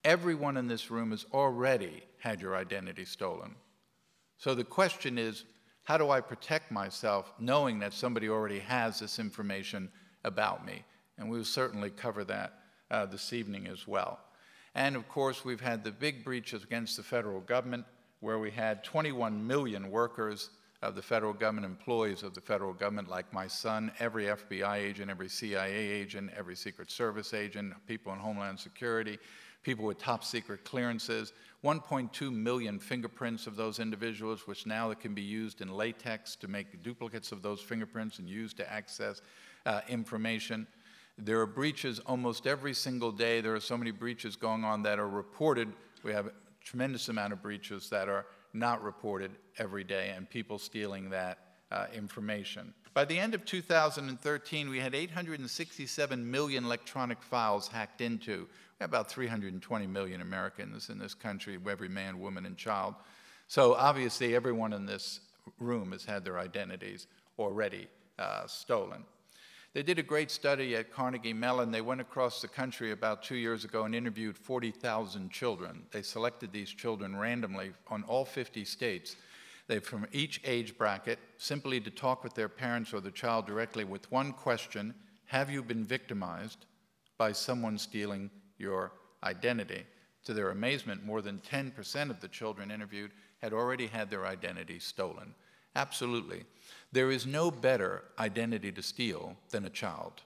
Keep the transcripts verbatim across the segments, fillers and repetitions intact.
everyone in this room has already had your identity stolen. So the question is, how do I protect myself knowing that somebody already has this information about me? And we'll certainly cover that uh, this evening as well. And of course, we've had the big breaches against the federal government, where we had twenty-one million workers of the federal government, employees of the federal government, like my son, every F B I agent, every C I A agent, every Secret Service agent, people in Homeland Security, people with top secret clearances, one point two million fingerprints of those individuals, which now can be used in latex to make duplicates of those fingerprints and used to access uh, information. There are breaches almost every single day. There are so many breaches going on that are reported. We have a tremendous amount of breaches that are not reported every day, and people stealing that uh, information. By the end of two thousand thirteen, we had eight hundred sixty-seven million electronic files hacked into. We have about three hundred twenty million Americans in this country, every man, woman, and child. So obviously, everyone in this room has had their identities already uh, stolen. They did a great study at Carnegie Mellon. They went across the country about two years ago and interviewed forty thousand children. They selected these children randomly on all fifty states. They from each age bracket, simply to talk with their parents or the child directly with one question: have you been victimized by someone stealing your identity? To their amazement, more than ten percent of the children interviewed had already had their identity stolen. Absolutely. There is no better identity to steal than a child.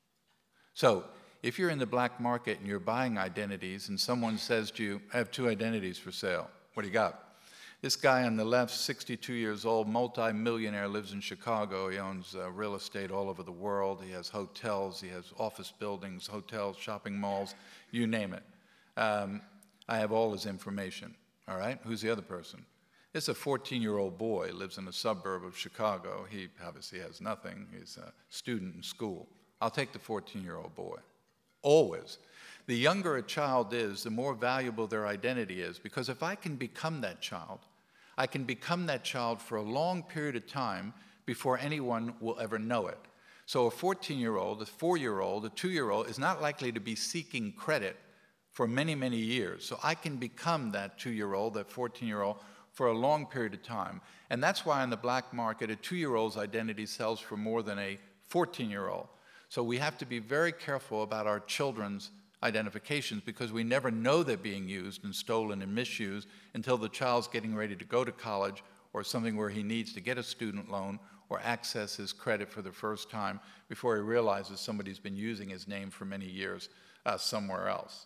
So if you're in the black market and you're buying identities and someone says to you, I have two identities for sale, what do you got? This guy on the left, sixty-two years old, multi-millionaire, lives in Chicago. He owns uh, real estate all over the world. He has hotels, he has office buildings, hotels, shopping malls, you name it. Um, I have all his information, all right? Who's the other person? It's a fourteen-year-old boy, lives in a suburb of Chicago. He obviously has nothing. He's a student in school. I'll take the fourteen-year-old boy, always. The younger a child is, the more valuable their identity is, because if I can become that child, I can become that child for a long period of time before anyone will ever know it. So a fourteen-year-old, a four-year-old, a two-year-old is not likely to be seeking credit for many, many years. So I can become that two-year-old, that fourteen-year-old, for a long period of time. And that's why on the black market, a two-year-old's identity sells for more than a fourteen-year-old. So we have to be very careful about our children's identifications, because we never know they're being used and stolen and misused until the child's getting ready to go to college or something where he needs to get a student loan or access his credit for the first time before he realizes somebody's been using his name for many years uh, somewhere else.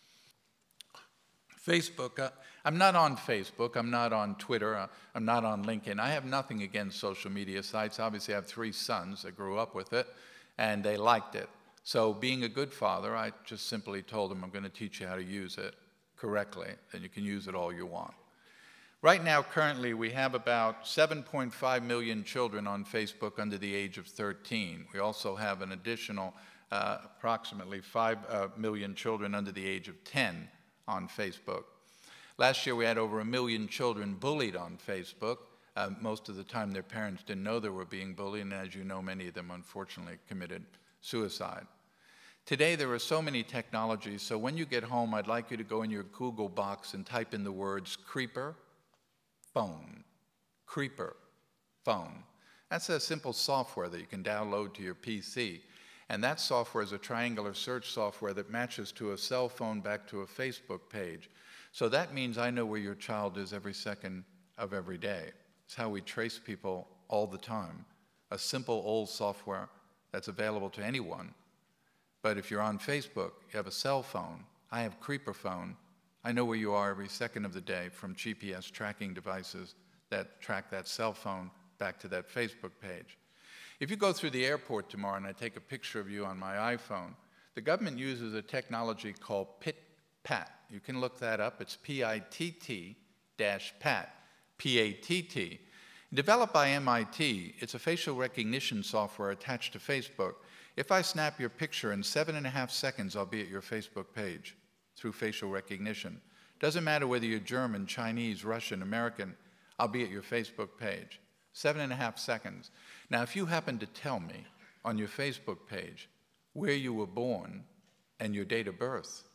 Facebook, uh, I'm not on Facebook, I'm not on Twitter, uh, I'm not on LinkedIn. I have nothing against social media sites. Obviously, I have three sons that grew up with it, and they liked it. So being a good father, I just simply told them, I'm going to teach you how to use it correctly, and you can use it all you want. Right now, currently, we have about seven point five million children on Facebook under the age of thirteen. We also have an additional uh, approximately five uh, million children under the age of ten on Facebook. Last year, we had over a million children bullied on Facebook. Uh, most of the time, their parents didn't know they were being bullied, and as you know, many of them, unfortunately, committed suicide. Today, there are so many technologies, so when you get home, I'd like you to go in your Google box and type in the words creeper, phone, creeper, phone. That's a simple software that you can download to your P C. And that software is a triangular search software that matches to a cell phone back to a Facebook page. So that means I know where your child is every second of every day. It's how we trace people all the time. A simple old software that's available to anyone. But if you're on Facebook, you have a cell phone. I have Creeper phone. I know where you are every second of the day from G P S tracking devices that track that cell phone back to that Facebook page. If you go through the airport tomorrow and I take a picture of you on my iPhone, the government uses a technology called P I T Pat. You can look that up. It's P I T T dash Pat, P A T T. Developed by M I T, it's a facial recognition software attached to Facebook. If I snap your picture in seven and a half seconds, I'll be at your Facebook page through facial recognition. Doesn't matter whether you're German, Chinese, Russian, American, I'll be at your Facebook page. Seven and a half seconds. Now, if you happen to tell me on your Facebook page where you were born and your date of birth,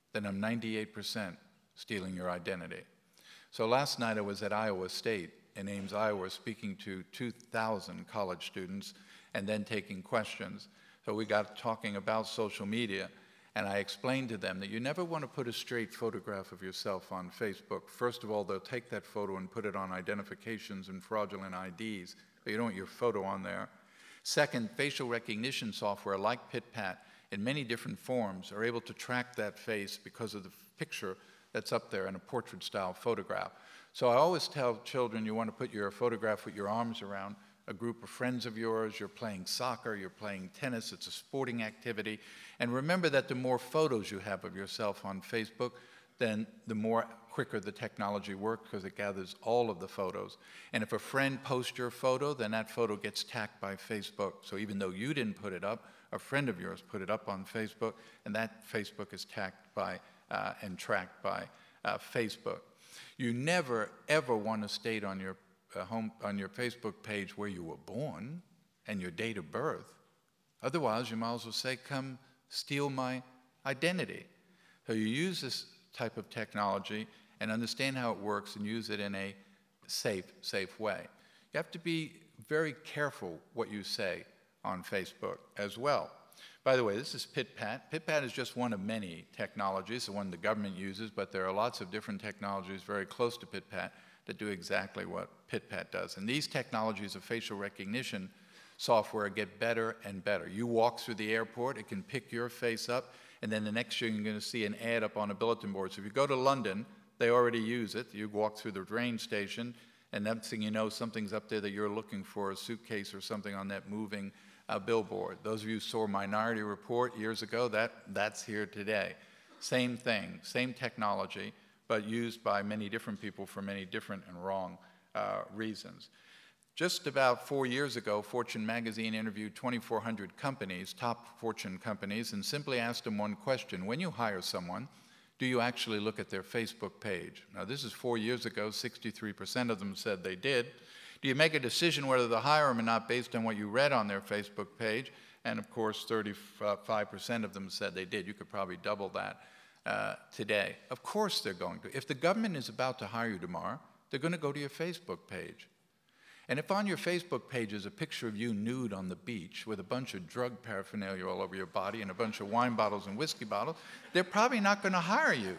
then I'm ninety-eight percent stealing your identity. So last night I was at Iowa State in Ames, Iowa, speaking to two thousand college students and then taking questions. So we got talking about social media, and I explained to them that you never want to put a straight photograph of yourself on Facebook. First of all, they'll take that photo and put it on identifications and fraudulent I Ds, but you don't want your photo on there. Second, facial recognition software like PitPat in many different forms are able to track that face because of the picture that's up there in a portrait-style photograph. So I always tell children you want to put your photograph with your arms around a group of friends of yours, you're playing soccer, you're playing tennis, it's a sporting activity. And remember that the more photos you have of yourself on Facebook, then the more quicker the technology works because it gathers all of the photos. And if a friend posts your photo, then that photo gets tagged by Facebook. So even though you didn't put it up, a friend of yours put it up on Facebook, and that Facebook is tagged by uh, and tracked by uh, Facebook. You never, ever want to state on your uh, home on your Facebook page where you were born and your date of birth. Otherwise, you might as well say, come steal my identity. So you use this type of technology and understand how it works and use it in a safe, safe way. You have to be very careful what you say on Facebook as well. By the way, this is PitPat. PitPat is just one of many technologies, the one the government uses, but there are lots of different technologies very close to PitPat that do exactly what PitPat does. And these technologies of facial recognition software get better and better. You walk through the airport, it can pick your face up, and then the next year you're going to see an ad up on a bulletin board. So if you go to London, they already use it. You walk through the train station, and next thing you know, something's up there that you're looking for, a suitcase or something on that moving uh, billboard. Those of you who saw Minority Report years ago, that, that's here today. Same thing, same technology, but used by many different people for many different and wrong uh, reasons. Just about four years ago, Fortune magazine interviewed twenty-four hundred companies, top Fortune companies, and simply asked them one question. When you hire someone, do you actually look at their Facebook page? Now, this is four years ago. sixty-three percent of them said they did. Do you make a decision whether to hire them or not based on what you read on their Facebook page? And of course, thirty-five percent of them said they did. You could probably double that uh, today. Of course they're going to. If the government is about to hire you tomorrow, they're going to go to your Facebook page. And if on your Facebook page is a picture of you nude on the beach with a bunch of drug paraphernalia all over your body and a bunch of wine bottles and whiskey bottles, they're probably not going to hire you.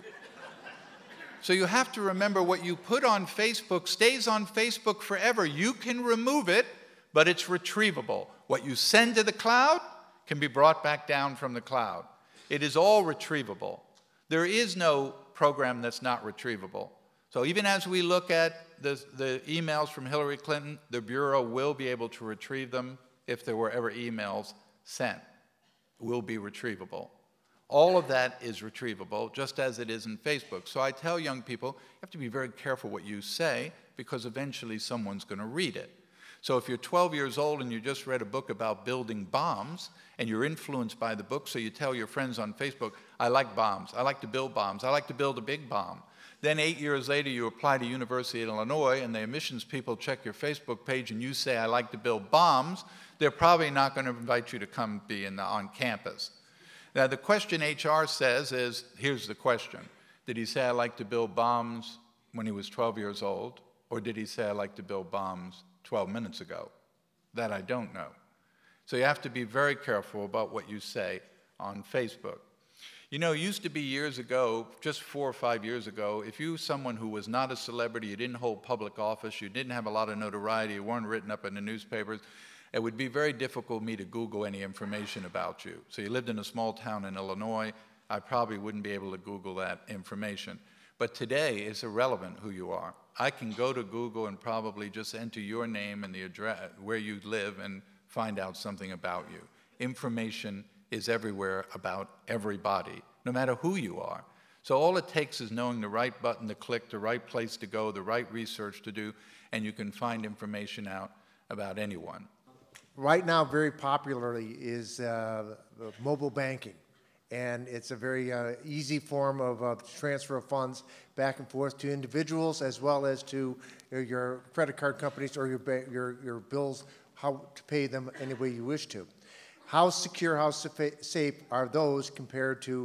So you have to remember what you put on Facebook stays on Facebook forever. You can remove it, but it's retrievable. What you send to the cloud can be brought back down from the cloud. It is all retrievable. There is no program that's not retrievable. So even as we look at the, the emails from Hillary Clinton, the Bureau will be able to retrieve them if there were ever emails sent. Will be retrievable. All of that is retrievable, just as it is in Facebook. So I tell young people, you have to be very careful what you say, because eventually someone's going to read it. So if you're twelve years old and you just read a book about building bombs, and you're influenced by the book, so you tell your friends on Facebook, I like bombs, I like to build bombs, I like to build a big bomb. Then eight years later, you apply to University of Illinois, and the admissions people check your Facebook page, and you say, I like to build bombs. They're probably not going to invite you to come be in the, on campus. Now, the question H R says is, here's the question. Did he say, I like to build bombs when he was twelve years old? Or did he say, I like to build bombs twelve minutes ago? That I don't know. So you have to be very careful about what you say on Facebook. You know, it used to be years ago, just four or five years ago, if you were someone who was not a celebrity, you didn't hold public office, you didn't have a lot of notoriety, you weren't written up in the newspapers, it would be very difficult for me to Google any information about you. So you lived in a small town in Illinois, I probably wouldn't be able to Google that information. But today, it's irrelevant who you are. I can go to Google and probably just enter your name and the address where you live and find out something about you. Information is everywhere about everybody, no matter who you are. So all it takes is knowing the right button to click, the right place to go, the right research to do, and you can find information out about anyone. Right now, very popularly is uh, the mobile banking. And it's a very uh, easy form of uh, transfer of funds back and forth to individuals as well as to your, your credit card companies or your, your, your bills, how to pay them any way you wish to. How secure, how safe are those compared to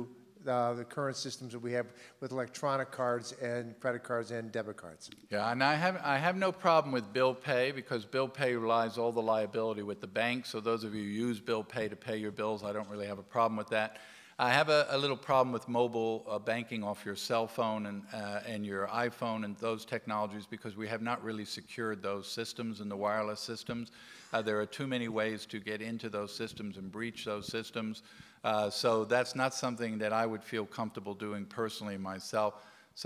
uh, the current systems that we have with electronic cards and credit cards and debit cards. Yeah, and I have, I have no problem with bill pay because bill pay relies all the liability with the bank. So those of you who use bill pay to pay your bills, I don't really have a problem with that. I have a, a little problem with mobile uh, banking off your cell phone and, uh, and your iPhone and those technologies because we have not really secured those systems and the wireless systems. Uh, there are too many ways to get into those systems and breach those systems. Uh, so that's not something that I would feel comfortable doing personally myself.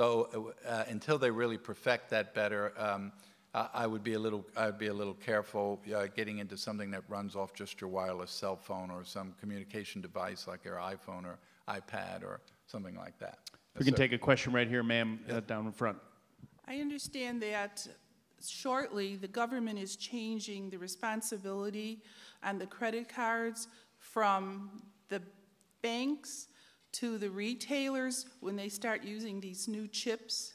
So uh, until they really perfect that better, um, I would be a little, I'd be a little careful uh, getting into something that runs off just your wireless cell phone or some communication device like your iPhone or iPad or something like that. We can take a question right here, ma'am, uh, down in front. I understand that shortly the government is changing the responsibility on the credit cards from the banks to the retailers when they start using these new chips.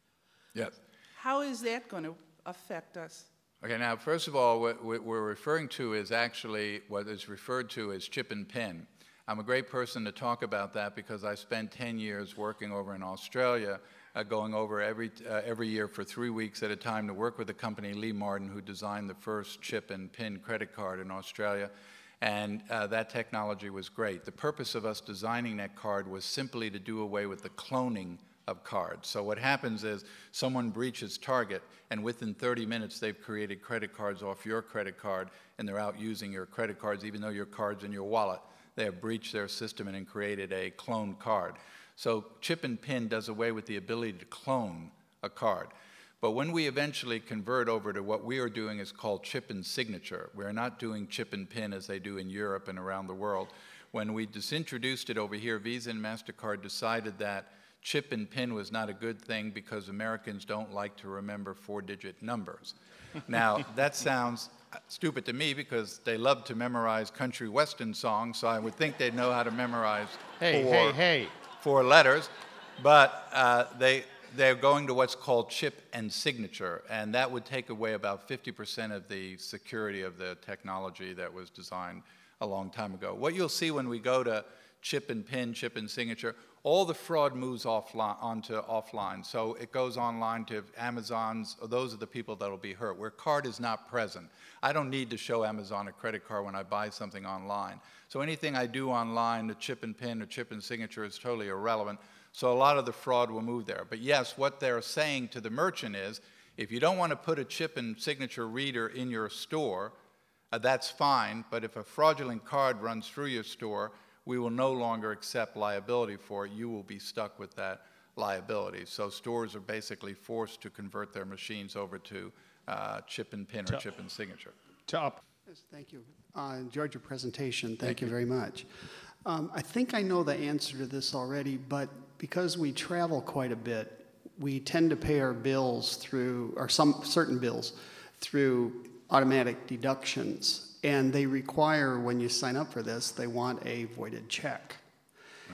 Yes. How is that going to affect us? Okay, now, first of all, what we're referring to is actually what is referred to as chip and pin. I'm a great person to talk about that because I spent ten years working over in Australia, uh, going over every, uh, every year for three weeks at a time to work with the company Lee Martin, who designed the first chip and pin credit card in Australia. And uh, that technology was great. The purpose of us designing that card was simply to do away with the cloning of cards. So what happens is someone breaches Target, and within thirty minutes they've created credit cards off your credit card, and they're out using your credit cards even though your card's in your wallet. They have breached their system and then created a cloned card. So chip and pin does away with the ability to clone a card. But when we eventually convert over to what we are doing is called chip and signature, we're not doing chip and pin as they do in Europe and around the world. When we disintroduced it over here, Visa and MasterCard decided that chip and pin was not a good thing because Americans don't like to remember four-digit numbers. Now, that sounds stupid to me because they love to memorize country western songs, so I would think they'd know how to memorize Hey, four, hey, hey. four letters. But uh, they, they're going to what's called chip and signature, and that would take away about fifty percent of the security of the technology that was designed a long time ago. What you'll see when we go to chip and pin, chip and signature, all the fraud moves offline, onto offline. So it goes online to Amazon's, those are the people that will be hurt, where card is not present. I don't need to show Amazon a credit card when I buy something online. So anything I do online, the chip and pin or chip and signature is totally irrelevant. So a lot of the fraud will move there. But yes, what they're saying to the merchant is, if you don't want to put a chip and signature reader in your store, uh, that's fine. But if a fraudulent card runs through your store, we will no longer accept liability for it. You will be stuck with that liability. So stores are basically forced to convert their machines over to uh, chip and pin or chip and signature. Top. Yes, thank you. Uh, enjoyed your presentation. Thank, thank you, you very much. Um, I think I know the answer to this already, but because we travel quite a bit, we tend to pay our bills through, or some certain bills, through automatic deductions. And they require, when you sign up for this, they want a voided check. Right.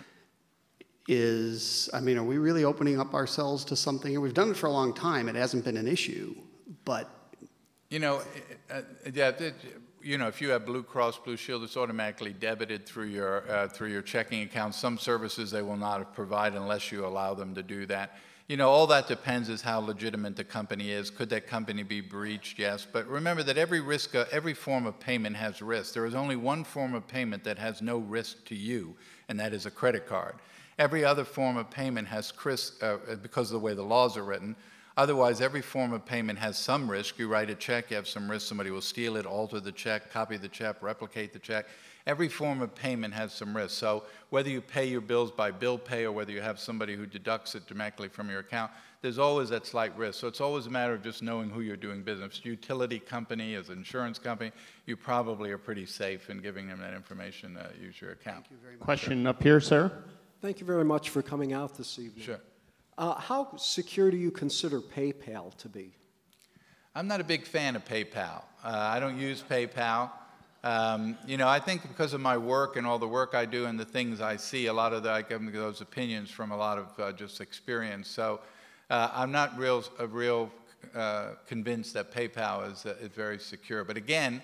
Is, I mean, are we really opening up ourselves to something? We've done it for a long time. It hasn't been an issue, but. You know, uh, yeah, it, you know, if you have Blue Cross Blue Shield, it's automatically debited through your, uh, through your checking account. Some services they will not provide unless you allow them to do that. You know, all that depends is how legitimate the company is. Could that company be breached? Yes. But remember that every risk, uh, every form of payment has risk. There is only one form of payment that has no risk to you, and that is a credit card. Every other form of payment has risk uh, because of the way the laws are written. Otherwise, every form of payment has some risk. You write a check, you have some risk. Somebody will steal it, alter the check, copy the check, replicate the check. Every form of payment has some risk. So whether you pay your bills by bill pay or whether you have somebody who deducts it directly from your account, there's always that slight risk. So it's always a matter of just knowing who you're doing business. Utility company, as an insurance company, you probably are pretty safe in giving them that information to use your account. Thank you very much. Question up here, sir. Thank you very much for coming out this evening. Sure. Uh, how secure do you consider PayPal to be? I'm not a big fan of PayPal. Uh, I don't use PayPal. Um, you know, I think because of my work and all the work I do and the things I see, a lot of the, I get those opinions from a lot of uh, just experience. So uh, I'm not real, uh, real uh, convinced that PayPal is, uh, is very secure. But again,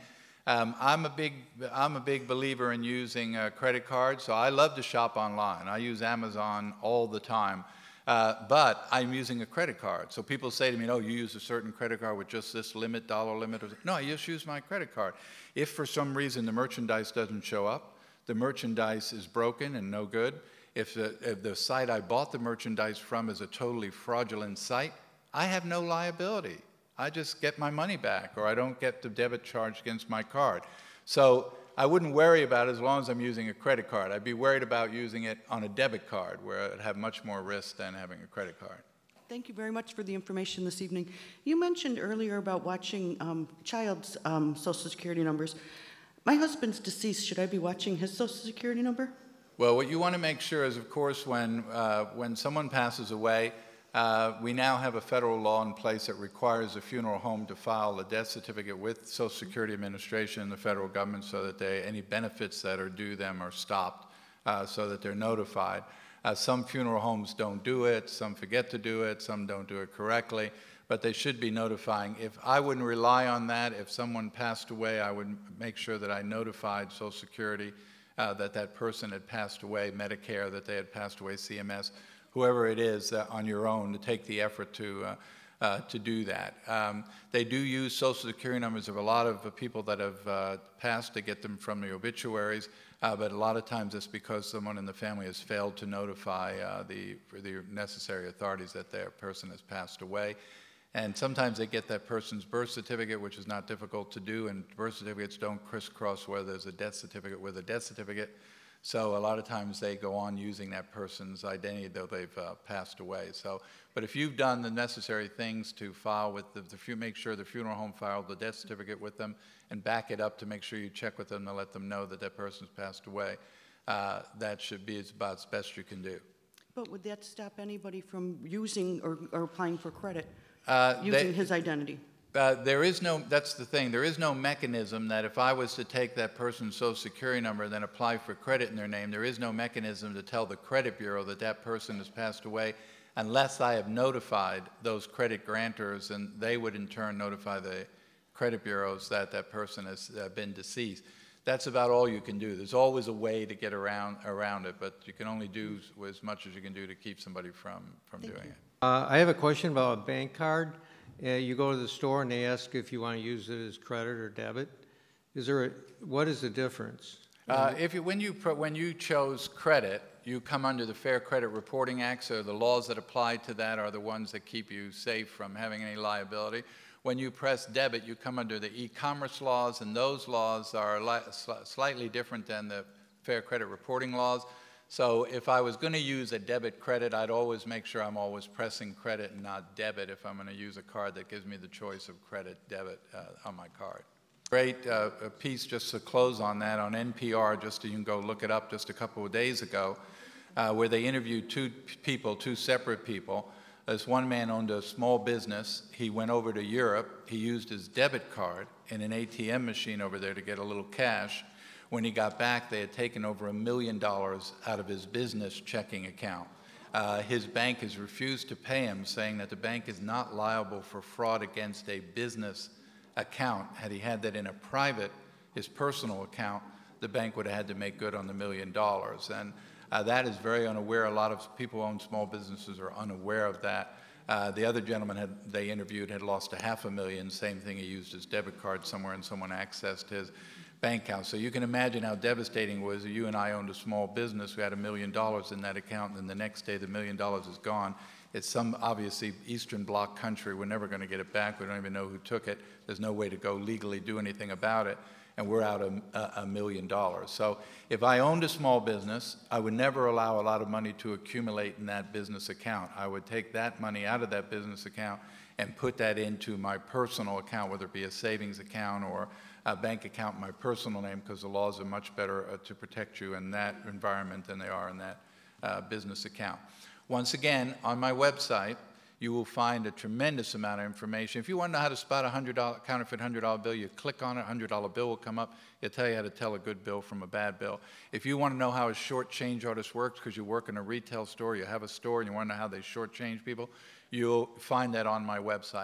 Um, I'm a big, I'm a big believer in using uh, credit cards, so I love to shop online. I use Amazon all the time, uh, but I'm using a credit card. So people say to me, "Oh, you use a certain credit card with just this limit, dollar limit." No, I just use my credit card. If for some reason the merchandise doesn't show up, the merchandise is broken and no good. If the, if the site I bought the merchandise from is a totally fraudulent site, I have no liability. I just get my money back, or I don't get the debit charge against my card. So I wouldn't worry about it as long as I'm using a credit card. I'd be worried about using it on a debit card, where I'd have much more risk than having a credit card. Thank you very much for the information this evening. You mentioned earlier about watching um, child's um, Social Security numbers. My husband's deceased. Should I be watching his Social Security number? Well, what you want to make sure is, of course, when, uh, when someone passes away, Uh, we now have a federal law in place that requires a funeral home to file a death certificate with Social Security Administration and the federal government, so that they, any benefits that are due them are stopped, uh, so that they're notified. Uh, some funeral homes don't do it, some forget to do it, some don't do it correctly, but they should be notifying. If I wouldn't rely on that, if someone passed away, I would make sure that I notified Social Security uh, that that person had passed away, Medicare, that they had passed away, C M S, whoever it is, uh, on your own, to take the effort to, uh, uh, to do that. Um, they do use Social Security numbers of a lot of uh, people that have uh, passed to get them from the obituaries, uh, but a lot of times it's because someone in the family has failed to notify uh, the, the necessary authorities that their person has passed away. And sometimes they get that person's birth certificate, which is not difficult to do, and birth certificates don't crisscross where there's a death certificate with a death certificate. So a lot of times they go on using that person's identity, though they've uh, passed away. So, but if you've done the necessary things to file with the, the, make sure the funeral home filed the death certificate with them, and back it up to make sure you check with them to let them know that that person's passed away, uh, that should be about as best you can do. But would that stop anybody from using or, or applying for credit Uh, using they, his identity? Uh, there is no, that's the thing, there is no mechanism that if I was to take that person's Social Security number and then apply for credit in their name, there is no mechanism to tell the credit bureau that that person has passed away unless I have notified those credit grantors, and they would in turn notify the credit bureaus that that person has uh, been deceased. That's about all you can do. There's always a way to get around, around it, but you can only do as much as you can do to keep somebody from, from doing it. Uh, I have a question about a bank card. Uh, you go to the store and they ask if you want to use it as credit or debit. Is there a, what is the difference? Uh, if you, when, you, when you chose credit, you come under the Fair Credit Reporting Act, so the laws that apply to that are the ones that keep you safe from having any liability. When you press debit, you come under the e-commerce laws, and those laws are li slightly different than the Fair Credit Reporting laws. So if I was going to use a debit credit, I'd always make sure I'm always pressing credit and not debit if I'm going to use a card that gives me the choice of credit, debit uh, on my card. Great uh, a piece just to close on that on N P R, just so you can go look it up, just a couple of days ago, uh, where they interviewed two people, two separate people. This one man owned a small business. He went over to Europe. He used his debit card in an A T M machine over there to get a little cash. When he got back, they had taken over a million dollars out of his business checking account. Uh, his bank has refused to pay him, saying that the bank is not liable for fraud against a business account. Had he had that in a private, his personal account, the bank would have had to make good on the million dollars. And uh, that is very unaware. A lot of people who own small businesses are unaware of that. Uh, the other gentleman had, they interviewed had lost a half a million. Same thing, he used his debit card somewhere and someone accessed his bank account. So you can imagine how devastating it was. You and I owned a small business. We had a million dollars in that account, and then the next day the million dollars is gone. It's some obviously Eastern Bloc country. We're never going to get it back. We don't even know who took it. There's no way to go legally do anything about it, and we're out a, a million dollars. So if I owned a small business, I would never allow a lot of money to accumulate in that business account. I would take that money out of that business account and put that into my personal account, whether it be a savings account or a bank account in my personal name, because the laws are much better uh, to protect you in that environment than they are in that uh, business account. Once again, on my website, you will find a tremendous amount of information. If you want to know how to spot a hundred dollar counterfeit one hundred dollar bill, you click on it, a one hundred dollar bill will come up. It'll tell you how to tell a good bill from a bad bill. If you want to know how a short change artist works, because you work in a retail store, you have a store, and you want to know how they short change people, you'll find that on my website.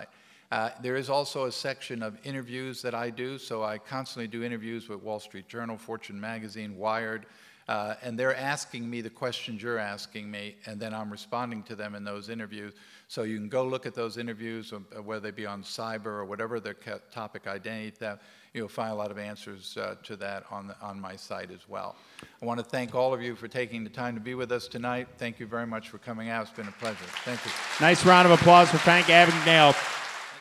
Uh, there is also a section of interviews that I do, so I constantly do interviews with Wall Street Journal, Fortune Magazine, Wired, uh, and they're asking me the questions you're asking me, and then I'm responding to them in those interviews. So you can go look at those interviews, uh, whether they be on cyber or whatever their topic identity theft. You'll find a lot of answers uh, to that on, the, on my site as well. I want to thank all of you for taking the time to be with us tonight. Thank you very much for coming out. It's been a pleasure. Thank you. Nice round of applause for Frank Abagnale.